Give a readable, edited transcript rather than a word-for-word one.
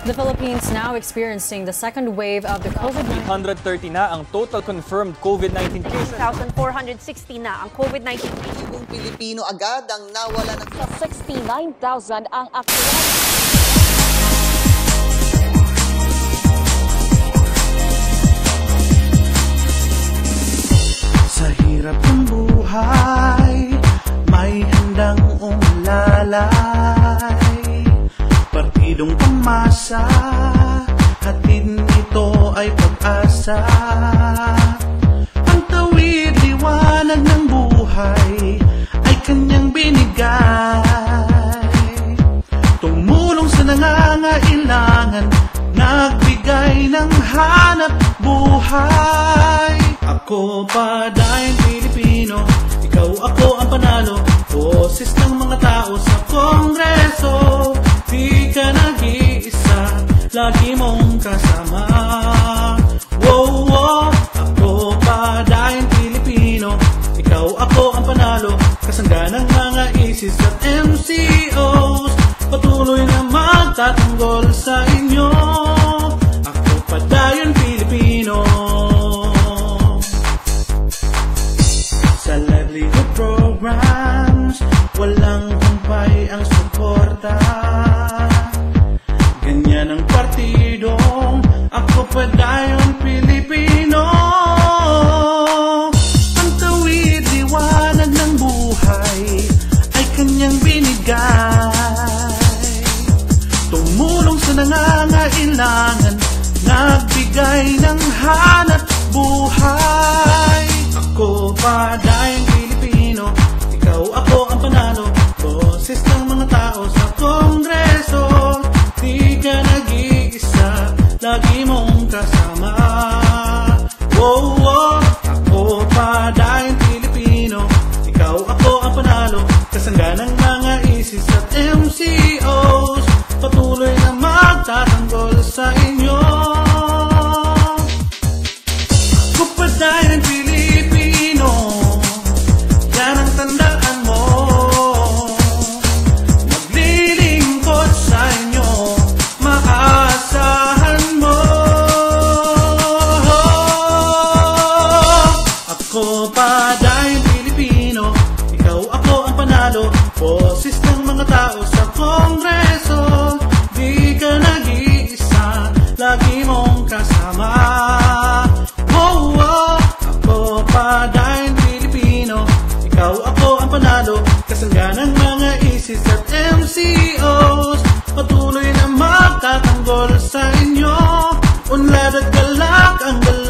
The Philippines now experiencing the second wave of the COVID-19. 830 na ang total confirmed COVID-19 cases. 1,460 na ang COVID-19 cases. Padayon Pilipino agad ang nawala ng 69,000 ang aktual. Sa hirap ng buhay, may handang umalalay. Partidong pamasa, hatid nito ay pag-asa. Ang tawid, liwanag ng buhay ay kanyang binigay. Tumulong sa nangangailangan, nagbigay ng hanap buhay. Ako, Padayon Pilipino, ikaw ako ang panalo. Boses ng mga tao sa Kongreso. Di ka nag-iisa, lagi mong kasama. Wow, wow. Ako, Padayon Pilipino, ikaw ako ang panalo. Kasangga ng mga ISIS at MCOs, patuloy na magtatanggol sa inyo. Ako, Padayon Pilipino. Sa livelihood programs, walang humpay ang suporta. Ganyan ang partidong ako, Padayon Pilipino. Ang tawid, liwanag ng buhay ay kanyang binigay. Tumulong sa nangangailangan, nagbigay ng hanap buhay. Ako, Padayon Pilipino, ikaw ako ang panalo. Boses ng mga tao sa Kongreso. Di ka nag-iisa, lagi mong kasama. Wow, wow. Ako, Padayon Pilipino, ikaw ako ang panalo. Kasangga ng mga ISIS at MCOs, patuloy na magtatanggol sa inyo. Ako, Padayon Pilipino, yan ang tandaan mo. Maglilingkod sa inyo, maasahan mo. Ako, Padayon Pilipino, ikaw ako ang panalo. Boses ng mga tao sa Kongreso. Di ka nag-iisa, lagi mong kasama. Oh, oh. Ako, Padayon Pilipino, ikaw ako ang panalo. Kasangga ng mga ISIS at MCOs, patuloy na magtatanggol sa inyo. Unlad at galak ang galak.